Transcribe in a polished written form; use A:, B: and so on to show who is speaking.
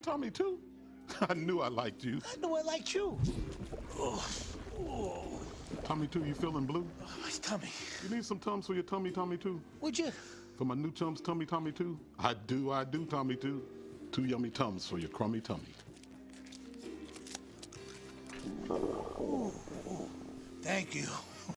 A: Tommy too? I knew I liked you.
B: I knew I liked you.
A: Tommy too, you feeling blue?
B: My tummy.
A: You need some Tums for your tummy, Tommy too?
B: Would you?
A: For my new Tums, Tommy too? I do, Tommy too. 2 yummy Tums for your crummy tummy.
B: Thank you.